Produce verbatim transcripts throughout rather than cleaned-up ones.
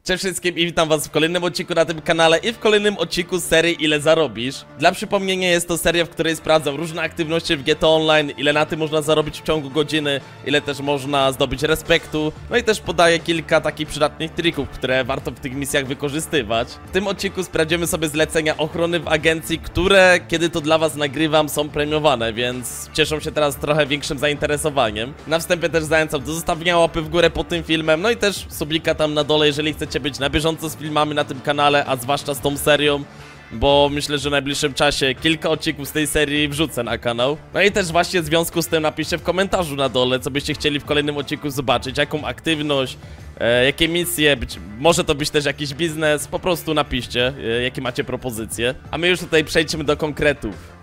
Cześć wszystkim i witam was w kolejnym odcinku na tym kanale i w kolejnym odcinku z serii Ile zarobisz. Dla przypomnienia jest to seria, w której sprawdzam różne aktywności w G T A Online, ile na tym można zarobić w ciągu godziny, ile też można zdobyć respektu, no i też podaję kilka takich przydatnych trików, które warto w tych misjach wykorzystywać. W tym odcinku sprawdzimy sobie zlecenia ochrony w agencji, które, kiedy to dla was nagrywam, są premiowane, więc cieszą się teraz trochę większym zainteresowaniem. Na wstępie też zachęcam do zostawienia łapy w górę pod tym filmem, no i też subika tam na dole, jeżeli chcecie być na bieżąco z filmami na tym kanale, a zwłaszcza z tą serią, bo myślę, że w najbliższym czasie kilka odcinków z tej serii wrzucę na kanał. No i też właśnie w związku z tym napiszcie w komentarzu na dole, co byście chcieli w kolejnym odcinku zobaczyć, jaką aktywność, e, jakie misje, być, może to być też jakiś biznes, po prostu napiszcie, e, jakie macie propozycje. A my już tutaj przejdźmy do konkretów.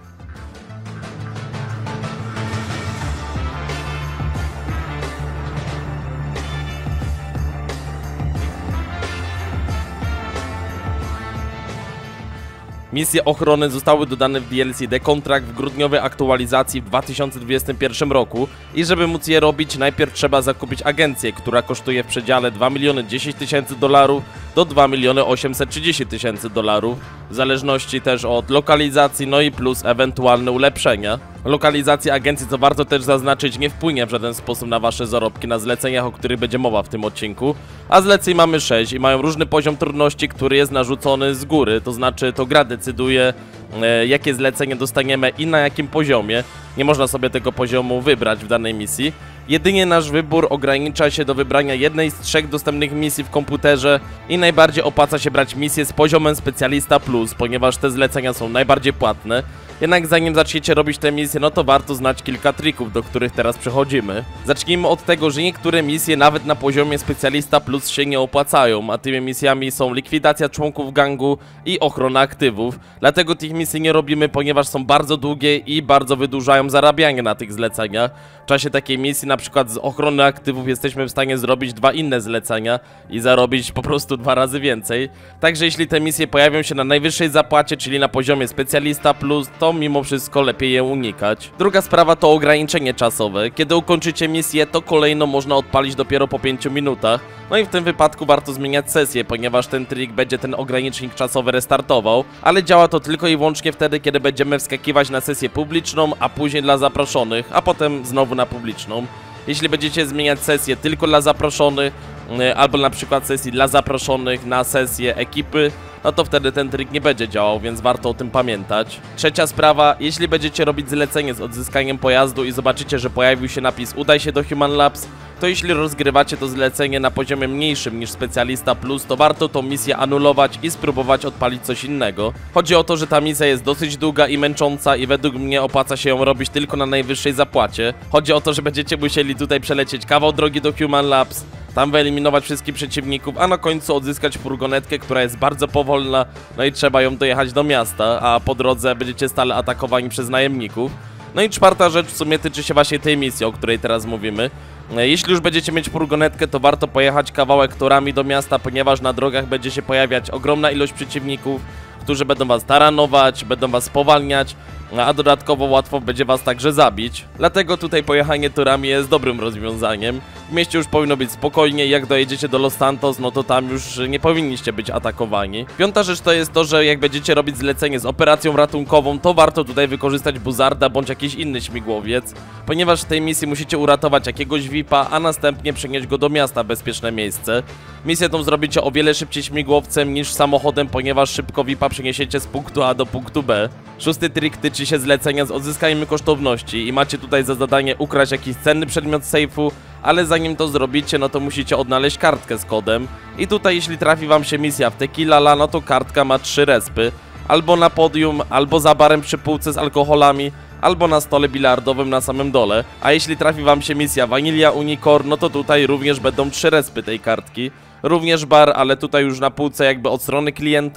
Misje ochrony zostały dodane w D L C The Contract w grudniowej aktualizacji w dwa tysiące dwudziestym pierwszym roku i żeby móc je robić, najpierw trzeba zakupić agencję, która kosztuje w przedziale dwa miliony dziesięć tysięcy dolarów do dwa miliony osiemset trzydzieści tysięcy dolarów, w zależności też od lokalizacji, no i plus ewentualne ulepszenia. Lokalizacja agencji, co warto też zaznaczyć, nie wpłynie w żaden sposób na wasze zarobki na zleceniach, o których będzie mowa w tym odcinku, a zleceń mamy sześć i mają różny poziom trudności, który jest narzucony z góry, to znaczy to gra decyduje, e, jakie zlecenie dostaniemy i na jakim poziomie. Nie można sobie tego poziomu wybrać w danej misji. Jedynie nasz wybór ogranicza się do wybrania jednej z trzech dostępnych misji w komputerze i najbardziej opłaca się brać misję z poziomem Specjalista Plus, ponieważ te zlecenia są najbardziej płatne. Jednak zanim zaczniecie robić te misje, no to warto znać kilka trików, do których teraz przechodzimy. Zacznijmy od tego, że niektóre misje nawet na poziomie Specjalista Plus się nie opłacają, a tymi misjami są likwidacja członków gangu i ochrona aktywów. Dlatego tych misji nie robimy, ponieważ są bardzo długie i bardzo wydłużają zarabianie na tych zleceniach. W czasie takiej misji, na przykład z ochrony aktywów, jesteśmy w stanie zrobić dwa inne zlecenia i zarobić po prostu dwa razy więcej. Także jeśli te misje pojawią się na najwyższej zapłacie, czyli na poziomie Specjalista Plus, to mimo wszystko lepiej je unikać. Druga sprawa to ograniczenie czasowe. Kiedy ukończycie misję, to kolejno można odpalić dopiero po pięciu minutach. No i w tym wypadku warto zmieniać sesję, ponieważ ten trik będzie ten ogranicznik czasowy restartował, ale działa to tylko i wyłącznie wtedy, kiedy będziemy wskakiwać na sesję publiczną, a później dla zaproszonych, a potem znowu na publiczną. Jeśli będziecie zmieniać sesję tylko dla zaproszonych, albo na przykład sesji dla zaproszonych na sesję ekipy, no to wtedy ten trik nie będzie działał, więc warto o tym pamiętać. Trzecia sprawa, jeśli będziecie robić zlecenie z odzyskaniem pojazdu i zobaczycie, że pojawił się napis udaj się do Human Labs, to jeśli rozgrywacie to zlecenie na poziomie mniejszym niż Specjalista Plus, to warto tą misję anulować i spróbować odpalić coś innego. Chodzi o to, że ta misja jest dosyć długa i męcząca i według mnie opłaca się ją robić tylko na najwyższej zapłacie. Chodzi o to, że będziecie musieli tutaj przelecieć kawał drogi do Human Labs, tam wyeliminować wszystkich przeciwników, a na końcu odzyskać furgonetkę, która jest bardzo powolna, no i trzeba ją dojechać do miasta, a po drodze będziecie stale atakowani przez najemników. No i czwarta rzecz w sumie tyczy się właśnie tej misji, o której teraz mówimy. Jeśli już będziecie mieć furgonetkę, to warto pojechać kawałek torami do miasta, ponieważ na drogach będzie się pojawiać ogromna ilość przeciwników, którzy będą was taranować, będą was spowalniać, a dodatkowo łatwo będzie was także zabić. Dlatego tutaj pojechanie torami jest dobrym rozwiązaniem. W mieście już powinno być spokojnie, jak dojedziecie do Los Santos, no to tam już nie powinniście być atakowani. Piąta rzecz to jest to, że jak będziecie robić zlecenie z operacją ratunkową, to warto tutaj wykorzystać buzarda bądź jakiś inny śmigłowiec, ponieważ w tej misji musicie uratować jakiegoś V I P-a, a następnie przenieść go do miasta w bezpieczne miejsce. Misję tą zrobicie o wiele szybciej śmigłowcem niż samochodem, ponieważ szybko V I P-a przeniesiecie z punktu A do punktu B. Szósty trik tyczy się zlecenia z odzyskaniem kosztowności i macie tutaj za zadanie ukraść jakiś cenny przedmiot z sejfu, ale zanim to zrobicie, no to musicie odnaleźć kartkę z kodem. I tutaj jeśli trafi wam się misja w Tequila, no to kartka ma trzy respy. Albo na podium, albo za barem przy półce z alkoholami, albo na stole bilardowym na samym dole. A jeśli trafi wam się misja Vanilla Unicorn, no to tutaj również będą trzy respy tej kartki. Również bar, ale tutaj już na półce jakby od strony klienta,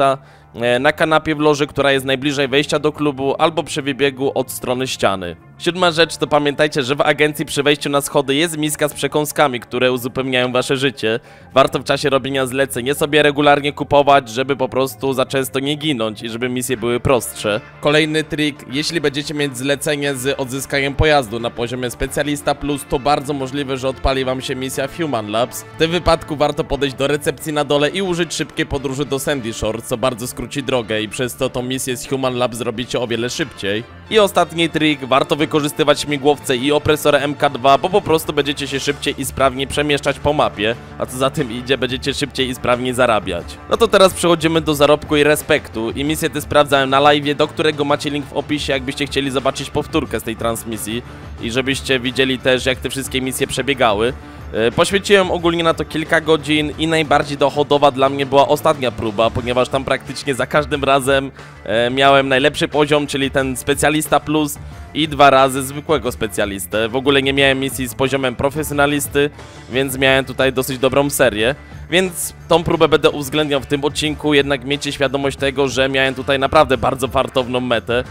na kanapie w loży, która jest najbliżej wejścia do klubu, albo przy wybiegu od strony ściany. Siódma rzecz to pamiętajcie, że w agencji przy wejściu na schody jest miska z przekąskami, które uzupełniają wasze życie. Warto w czasie robienia zleceń je sobie regularnie kupować, żeby po prostu za często nie ginąć i żeby misje były prostsze. Kolejny trik, jeśli będziecie mieć zlecenie z odzyskaniem pojazdu na poziomie specjalista plus, to bardzo możliwe, że odpali wam się misja w Human Labs. W tym wypadku warto podejść do recepcji na dole i użyć szybkiej podróży do Sandy Shore, co bardzo skróci drogę i przez to tą misję z Human Labs zrobicie o wiele szybciej. I ostatni trik, warto wykorzystywać śmigłowce i opresory M K dwa, bo po prostu będziecie się szybciej i sprawniej przemieszczać po mapie, a co za tym idzie, będziecie szybciej i sprawniej zarabiać. No to teraz przechodzimy do zarobku i respektu i misję te sprawdzałem na live'ie, do którego macie link w opisie, jakbyście chcieli zobaczyć powtórkę z tej transmisji i żebyście widzieli też, jak te wszystkie misje przebiegały. Poświęciłem ogólnie na to kilka godzin i najbardziej dochodowa dla mnie była ostatnia próba, ponieważ tam praktycznie za każdym razem e, miałem najlepszy poziom, czyli ten specjalista plus i dwa razy zwykłego specjalistę. W ogóle nie miałem misji z poziomem profesjonalisty, więc miałem tutaj dosyć dobrą serię. Więc tą próbę będę uwzględniał w tym odcinku, jednak miejcie świadomość tego, że miałem tutaj naprawdę bardzo fartowną metę.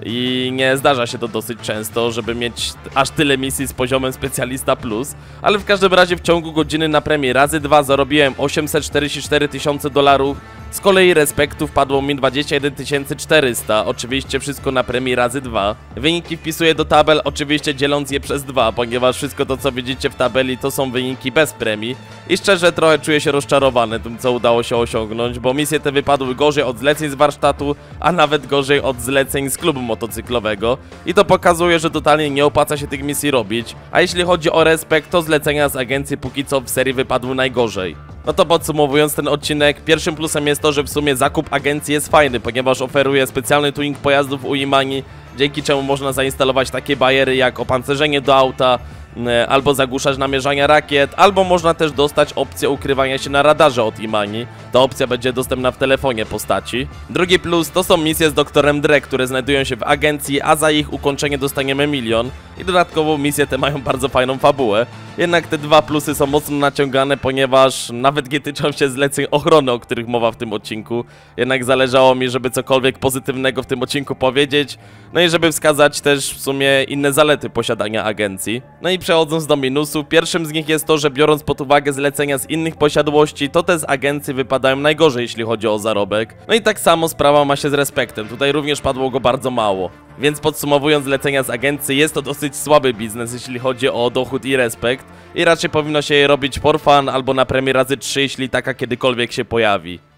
I nie zdarza się to dosyć często, żeby mieć aż tyle misji z poziomem specjalista plus. Ale w każdym razie w ciągu godziny na premii razy dwa zarobiłem osiemset czterdzieści cztery tysiące dolarów. Z kolei respektu wpadło mi dwadzieścia jeden tysięcy czterysta, oczywiście wszystko na premii razy dwa. Wyniki wpisuję do tabel, oczywiście dzieląc je przez dwa, ponieważ wszystko to, co widzicie w tabeli, to są wyniki bez premii. I szczerze trochę czuję się rozczarowany tym, co udało się osiągnąć, bo misje te wypadły gorzej od zleceń z warsztatu, a nawet gorzej od zleceń z klubu motocyklowego. I to pokazuje, że totalnie nie opłaca się tych misji robić. A jeśli chodzi o respekt, to zlecenia z agencji póki co w serii wypadły najgorzej. No to podsumowując ten odcinek, pierwszym plusem jest to, że w sumie zakup agencji jest fajny, ponieważ oferuje specjalny tuning pojazdów u Imani, dzięki czemu można zainstalować takie bariery jak opancerzenie do auta, albo zagłuszacz namierzania rakiet, albo można też dostać opcję ukrywania się na radarze od Imani. Ta opcja będzie dostępna w telefonie postaci. Drugi plus to są misje z doktorem Dre, które znajdują się w agencji, a za ich ukończenie dostaniemy milion. I dodatkowo misje te mają bardzo fajną fabułę. Jednak te dwa plusy są mocno naciągane, ponieważ nawet nie tyczą się zleceń ochrony, o których mowa w tym odcinku. Jednak zależało mi, żeby cokolwiek pozytywnego w tym odcinku powiedzieć. No i żeby wskazać też w sumie inne zalety posiadania agencji. No i przechodząc do minusów, pierwszym z nich jest to, że biorąc pod uwagę zlecenia z innych posiadłości, to te z agencji wypadają najgorzej, jeśli chodzi o zarobek. No i tak samo sprawa ma się z respektem, tutaj również padło go bardzo mało. Więc podsumowując zlecenia z agencji, jest to dosyć słaby biznes, jeśli chodzi o dochód i respekt. I raczej powinno się je robić for fun albo na premię razy trzy, jeśli taka kiedykolwiek się pojawi.